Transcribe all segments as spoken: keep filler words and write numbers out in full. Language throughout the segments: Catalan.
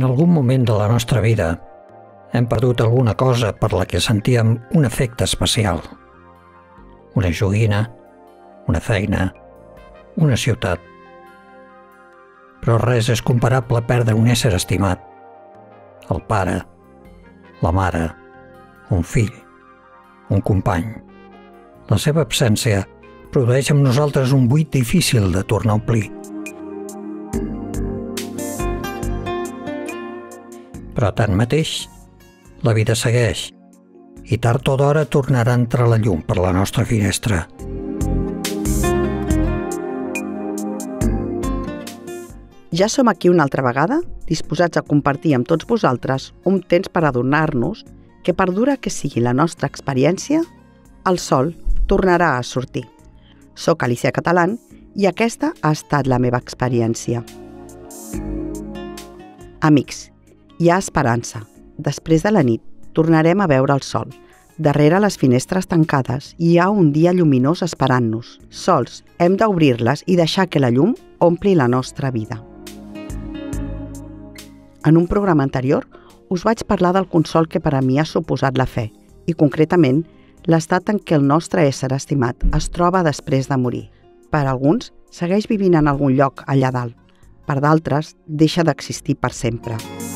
algun moment de la nostra vida hem perdut alguna cosa per la que sentíem un afecte especial. Una joguina, una feina, una ciutat. Però res és comparable a perdre un ésser estimat. El pare, la mare, un fill, un company. La seva absència produeix en nosaltres un buit difícil de tornar a omplir. Però tanmateix, la vida segueix i tard o d'hora tornarà a entrar la llum per la nostra finestra. Ja som aquí una altra vegada, disposats a compartir amb tots vosaltres un temps per adonar-nos que per dura que sigui la nostra experiència, el sol tornarà a sortir. Soc Alicia Catalán i aquesta ha estat la meva experiència. Amics, hi ha esperança. Després de la nit tornarem a veure el sol. Darrere les finestres tancades hi ha un dia lluminós esperant-nos. Sols hem d'obrir-les i deixar que la llum ompli la nostra vida. En un programa anterior us vaig parlar del consol que per a mi ha suposat la fe i, concretament, l'estat en què el nostre ésser estimat es troba després de morir. Per a alguns, segueix vivint en algun lloc allà dalt. Per d'altres, deixa d'existir per sempre.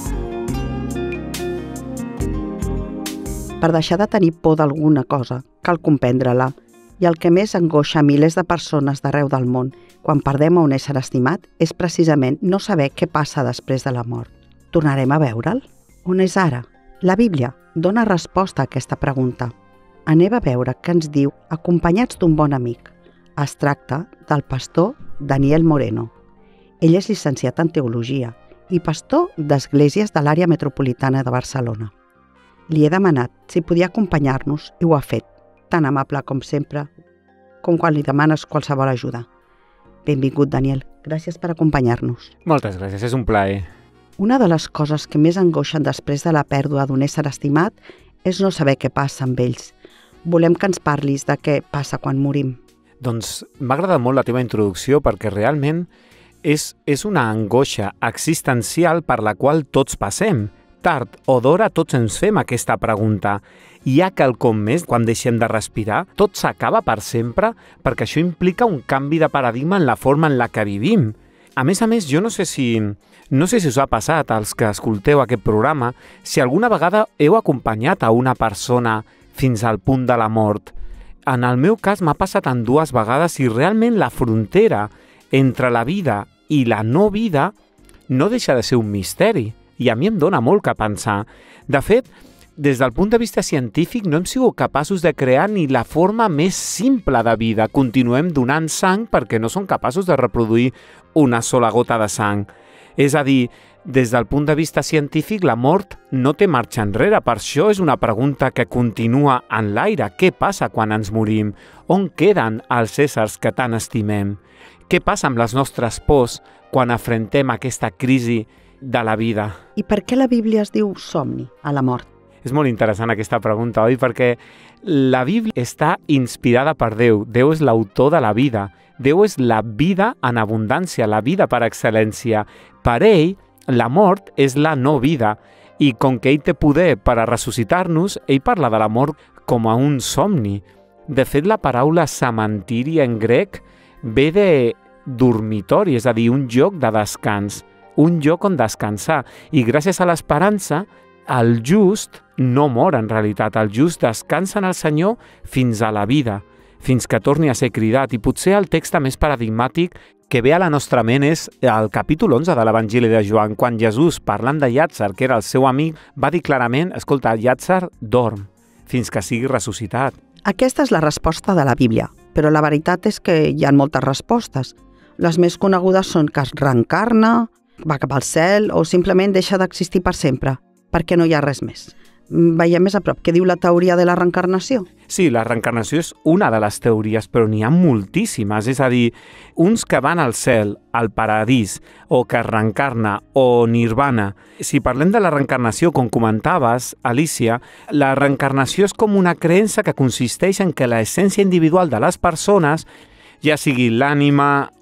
Per deixar de tenir por d'alguna cosa, cal comprendre-la, i el que més angoixa milers de persones d'arreu del món quan perdem a un ésser estimat és precisament no saber què passa després de la mort. Tornarem a veure'l? On és ara? La Bíblia dona resposta a aquesta pregunta. Anem a veure què ens diu acompanyats d'un bon amic. Es tracta del pastor Daniel Moreno. Ell és llicenciat en Teologia i pastor d'esglésies de l'àrea metropolitana de Barcelona. Li he demanat si podia acompanyar-nos i ho ha fet, tan amable com sempre, com quan li demanes qualsevol ajuda. Benvingut, Daniel. Gràcies per acompanyar-nos. Moltes gràcies, és un plaer. Una de les coses que més angoixen després de la pèrdua d'un ésser estimat és no saber què passa amb ells. Volem que ens parlis de què passa quan morim. Doncs m'ha agradat molt la teva introducció perquè realment és, és una angoixa existencial per la qual tots passem. Tard o d'hora tots ens fem aquesta pregunta. Hi ha quelcom més quan deixem de respirar? Tot s'acaba per sempre? Perquè això implica un canvi de paradigma en la forma en la que vivim. A més a més, jo no sé si... No sé si us ha passat, als que escolteu aquest programa, si alguna vegada heu acompanyat a una persona fins al punt de la mort. En el meu cas m'ha passat en dues vegades i realment la frontera entre la vida i la no vida no deixa de ser un misteri i a mi em dóna molt que pensar. De fet, des del punt de vista científic no hem sigut capaços de crear ni la forma més simple de vida. Continuem donant sang perquè no som capaços de reproduir una sola gota de sang. És a dir, des del punt de vista científic, la mort no té marxa enrere. Per això és una pregunta que continua en l'aire. Què passa quan ens morim? On queden els éssers que tant estimem? Què passa amb les nostres pors quan afrontem aquesta crisi de la vida? I per què la Bíblia es diu somni a la mort? És molt interessant aquesta pregunta, oi? Perquè la Bíblia està inspirada per Déu. Déu és l'autor de la vida. Déu és la vida en abundància, la vida per excel·lència. Per ell, la mort és la no vida. I com que ell té poder per a ressuscitar-nos, ell parla de la mort com a un somni. De fet, la paraula cementiri en grec ve de dormitori, és a dir, un lloc de descans, un lloc on descansar. I gràcies a l'esperança, el just no mor en realitat. El just descansa en el Senyor fins a la vida, fins que torni a ser cridat. I potser el text més paradigmàtic que ve a la nostra ment és el capítol onze de l'Evangeli de Joan, quan Jesús, parlant de Llàtzer, que era el seu amic, va dir clarament, escolta, Llàtzer dorm fins que sigui ressuscitat. Aquesta és la resposta de la Bíblia, però la veritat és que hi ha moltes respostes. Les més conegudes són que es reencarna, va cap al cel o simplement deixa d'existir per sempre, perquè no hi ha res més. Veiem més a prop. Què diu la teoria de la reencarnació? Sí, la reencarnació és una de les teories, però n'hi ha moltíssimes. És a dir, uns que van al cel, al paradís, o que es reencarna, o nirvana. Si parlem de la reencarnació, com comentaves, Alicia, la reencarnació és com una creença que consisteix en que l'essència individual de les persones, ja sigui l'ànima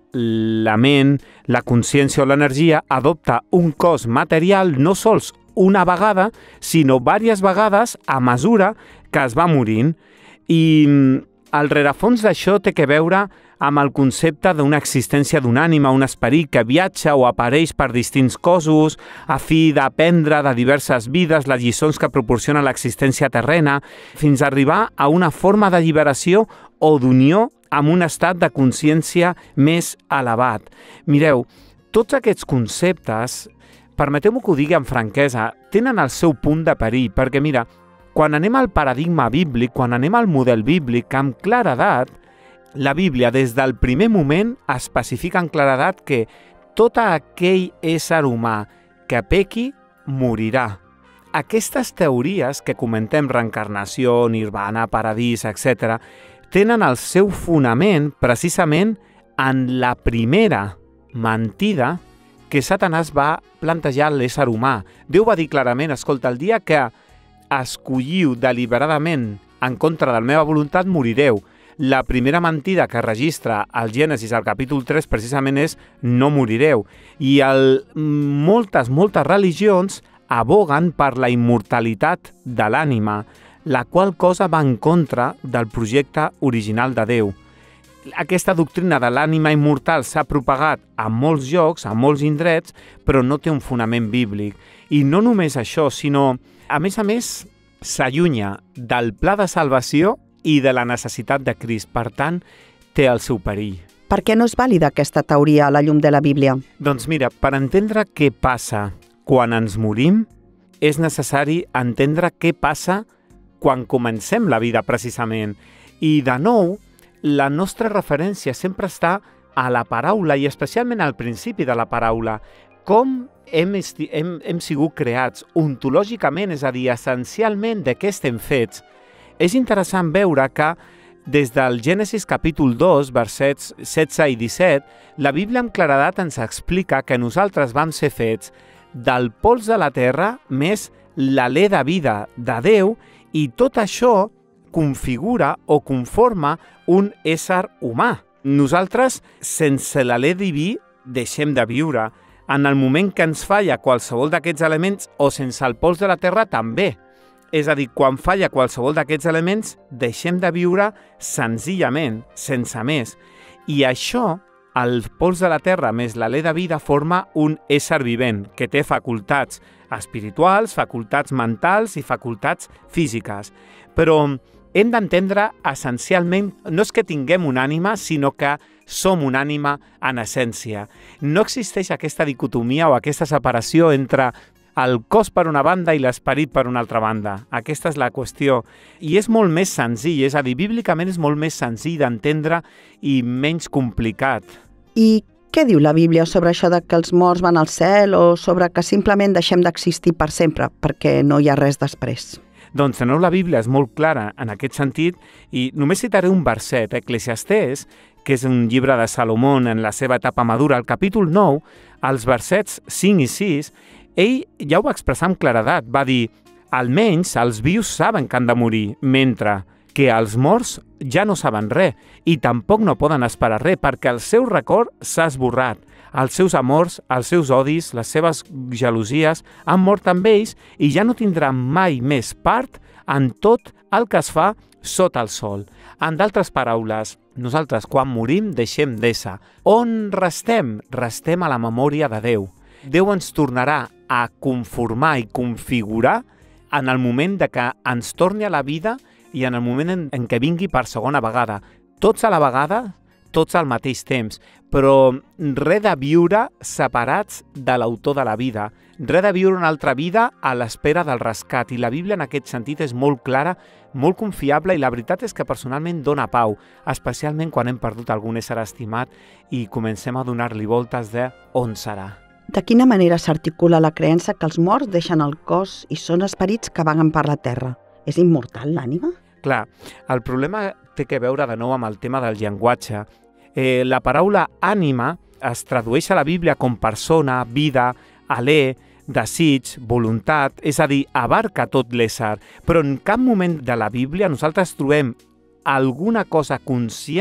la ment, la consciència o l'energia adopta un cos material no sols una vegada, sinó diverses vegades a mesura que es va morint. I el rerefons d'això té que veure amb el concepte d'una existència d'un ànima, un esperit que viatja o apareix per distints cossos, a fi d'aprendre de diverses vides les lliçons que proporciona l'existència terrena, fins a arribar a una forma d'alliberació o d'unió amb un estat de consciència més elevat. Mireu, tots aquests conceptes, permeteu-me que ho digui amb franquesa, tenen el seu punt de perill, perquè mira, quan anem al paradigma bíblic, quan anem al model bíblic, amb claredat, la Bíblia des del primer moment especifica amb claredat que tot aquell ésser humà que pequi morirà. Aquestes teories que comentem, reencarnació, nirvana, paradís, etcètera, tenen el seu fonament precisament en la primera mentida que Satanàs va plantejar a l'ésser humà. Déu va dir clarament, escolta, el dia que escolliu deliberadament en contra de la meva voluntat, morireu. La primera mentida que registra el Gènesis al capítol tres precisament és no morireu. I el, moltes, moltes religions aboguen per la immortalitat de l'ànima, la qual cosa va en contra del projecte original de Déu. Aquesta doctrina de l'ànima immortal s'ha propagat a molts llocs, a molts indrets, però no té un fonament bíblic. I no només això, sinó, a més a més, s'allunya del pla de salvació i de la necessitat de Crist. Per tant, té el seu perill. Per què no és vàlida aquesta teoria a la llum de la Bíblia? Doncs mira, per entendre què passa quan ens morim, és necessari entendre què passa quan comencem la vida, precisament. I, de nou, la nostra referència sempre està a la paraula i especialment al principi de la paraula. Com hem, hem, hem sigut creats ontològicament, és a dir, essencialment de què estem fets. És interessant veure que des del Gènesis capítol dos, versets setze i disset, la Bíblia amb claredat ens explica que nosaltres vam ser fets del pols de la terra més l'alè de vida de Déu i tot això configura o conforma un ésser humà. Nosaltres, sense l'alè diví, deixem de viure. En el moment que ens falla qualsevol d'aquests elements o sense el pols de la terra també. És a dir, quan falla qualsevol d'aquests elements, deixem de viure senzillament, sense més. I això, el pols de la terra més l'alè de vida, forma un ésser vivent que té facultats espirituals, facultats mentals i facultats físiques. Però hem d'entendre essencialment, no és que tinguem una ànima, sinó que som una ànima en essència. No existeix aquesta dicotomia o aquesta separació entre el cos per una banda i l'esperit per una altra banda. Aquesta és la qüestió. I és molt més senzill, és a dir, bíblicament és molt més senzill d'entendre i menys complicat. I què diu la Bíblia sobre això de que els morts van al cel o sobre que simplement deixem d'existir per sempre perquè no hi ha res després? Doncs, de nou, la Bíblia és molt clara en aquest sentit i només citaré un verset, Eclesiastés, que és un llibre de Salomó en la seva etapa madura, al capítol nou, als versets cinc i sis, ell ja ho va expressar amb claredat, va dir, almenys els vius saben que han de morir, mentre que els morts ja no saben res i tampoc no poden esperar res perquè el seu record s'ha esborrat. Els seus amors, els seus odis, les seves gelosies han mort amb ells i ja no tindran mai més part en tot el que es fa sota el sol. En d'altres paraules, nosaltres quan morim deixem d'ésser. On restem? Restem a la memòria de Déu. Déu ens tornarà a conformar i configurar en el moment de que ens torni a la vida i en el moment en, en què vingui per segona vegada. Tots a la vegada, tots al mateix temps, però res de viure separats de l'autor de la vida, res de viure una altra vida a l'espera del rescat. I la Bíblia en aquest sentit és molt clara, molt confiable i la veritat és que personalment dona pau, especialment quan hem perdut algun ésser estimat i comencem a donar-li voltes de on serà. De quina manera s'articula la creença que els morts deixen el cos i són esperits que vaguen per la terra? És immortal l'ànima? Clar, el problema té que veure de nou amb el tema del llenguatge. Eh, la paraula ànima es tradueix a la Bíblia com persona, vida, alè, desig, voluntat, és a dir, abarca tot l'ésser. Però en cap moment de la Bíblia nosaltres trobem alguna cosa conscient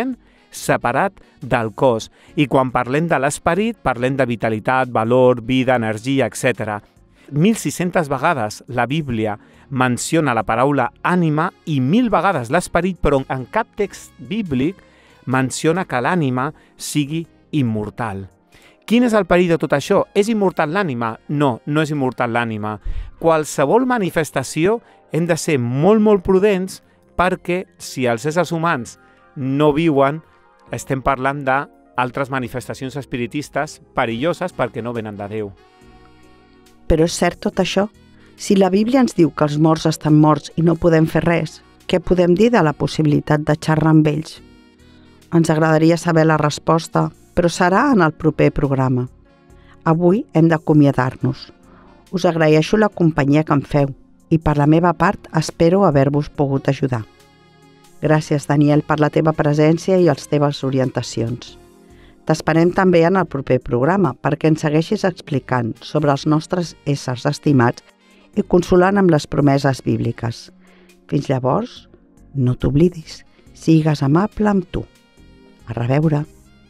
separat del cos. I quan parlem de l'esperit, parlem de vitalitat, valor, vida, energia, etcètera. mil sis-centes vegades la Bíblia menciona la paraula ànima i mil vegades l'esperit, però en cap text bíblic menciona que l'ànima sigui immortal. Quin és el perill de tot això? És immortal l'ànima? No, no és immortal l'ànima. Qualsevol manifestació hem de ser molt, molt prudents perquè si els éssers humans no viuen, estem parlant d'altres manifestacions espiritistes perilloses perquè no venen de Déu. Però és cert tot això? Si la Bíblia ens diu que els morts estan morts i no podem fer res, què podem dir de la possibilitat de xerrar amb ells? Ens agradaria saber la resposta, però serà en el proper programa. Avui hem d'acomiadar-nos. Us agraeixo la companyia que em feu i per la meva part espero haver-vos pogut ajudar. Gràcies, Daniel, per la teva presència i les teves orientacions. T'esperem també en el proper programa perquè ens segueixis explicant sobre els nostres éssers estimats i consolant amb les promeses bíbliques. Fins llavors, no t'oblidis, sigues amable amb tu. A reveure.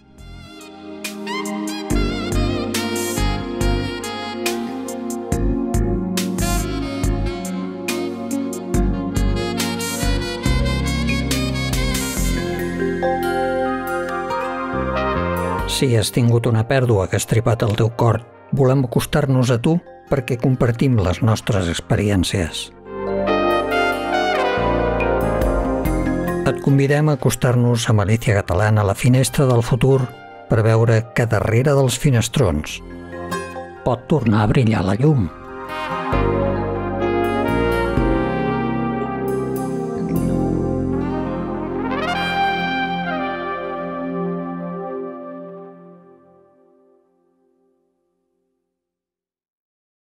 Si has tingut una pèrdua que ha estripat el teu cor, volem acostar-nos a tu perquè compartim les nostres experiències. Et convidem a acostar-nos a Malícia Catalana a la finestra del futur per veure que darrere dels finestrons pot tornar a brillar la llum.